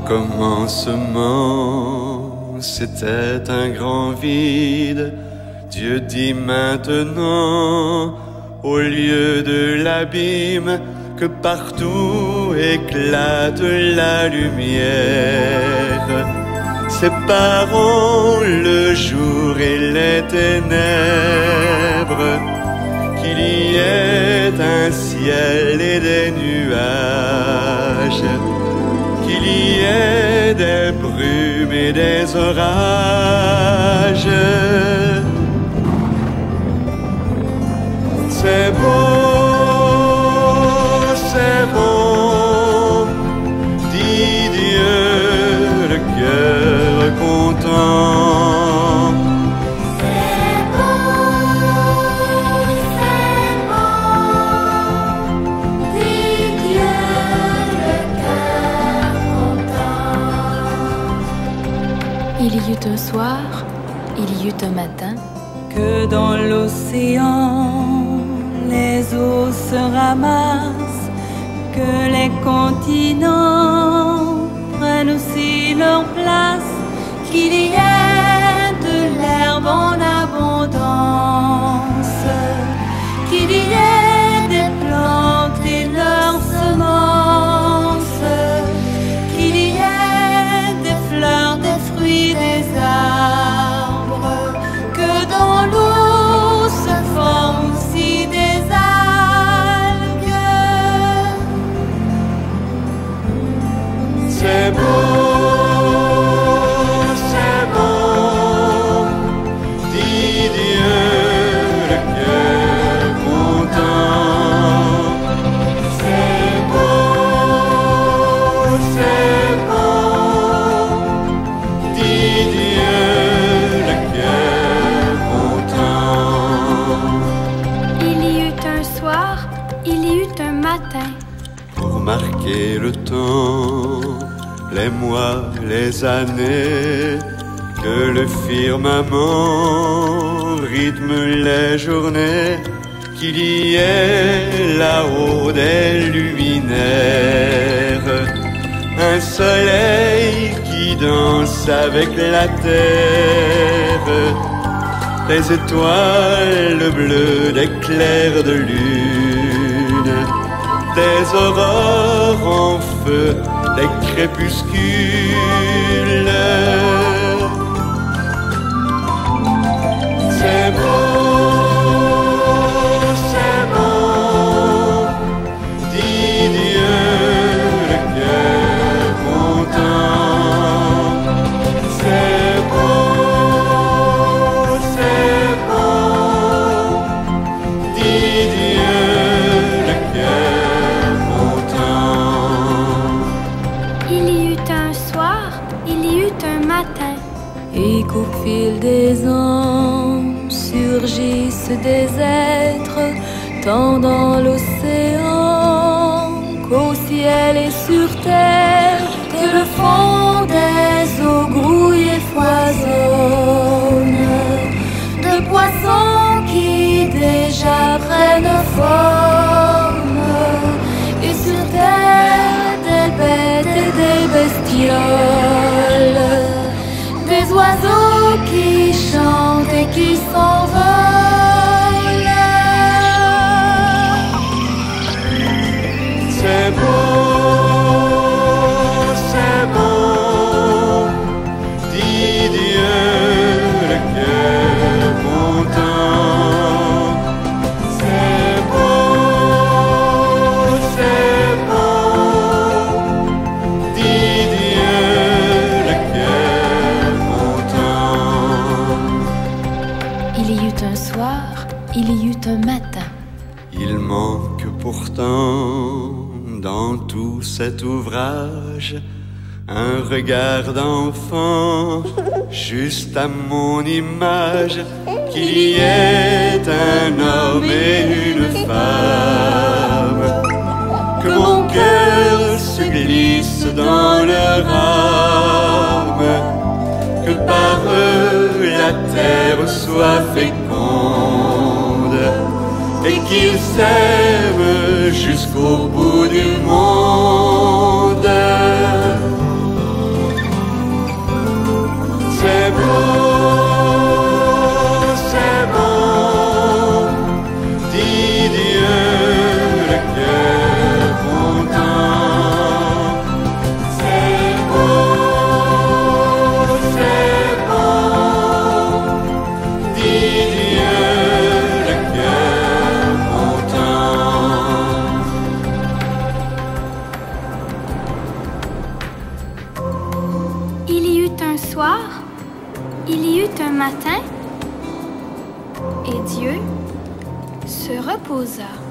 commencement, c'était un grand vide. Dieu dit maintenant, au lieu de l'abîme, que partout éclate la lumière, séparant le jour et les ténèbres, qu'il y ait un ciel et des nuages, qu'il y ait des brumes et des orages. C'est bon, dit Dieu, le cœur content. C'est bon, dit Dieu, le cœur content. Il y eut un soir, il y eut un matin, que dans l'océan les eaux se ramassent, que les continents prennent aussi leur place, qu'il y ait de l'herbe en abondance, qu'il y ait des plantes et leurs semences, qu'il y ait des fleurs, des fruits, des arbres, que dans l'eau se forment aussi des algues. C'est bon, dit Dieu, le cœur content. C'est bon, dit Dieu, le cœur content. il y eut un soir, il y eut un matin, Pour marquer le temps, les mois, les années, que le firmament rythme les journées, qu'il y ait là-haut des luminaires, un soleil qui danse avec la terre, des étoiles bleues, des clairs de lune, des aurores en feu, des crépuscules. C'est bon, dit Dieu, le cœur content. C'est bon, dit Dieu, le cœur content. il y eut un soir, il y eut un matin, Et qu'au fil des ans surgissent des êtres, tant dans l'océan qu'au ciel et sur terre, que le fond des eaux grouille et foisonne, de poissons qui déjà prennent forme, et sur terre des bêtes et des bestioles, des oiseaux qui chantent et qui s'envolent. C'est bon, dit Dieu, le cœur content. C'est bon, dit Dieu, le cœur content. il y eut un soir, il y eut un matin, Il manque pourtant dans tout cet ouvrage un regard d'enfant, juste à mon image, qu'il y ait un homme et une femme, que mon cœur se glisse dans leur âme, que par eux la terre soit féconde, et qu'ils s'aiment jusqu'au bout du monde. Et Dieu se reposa.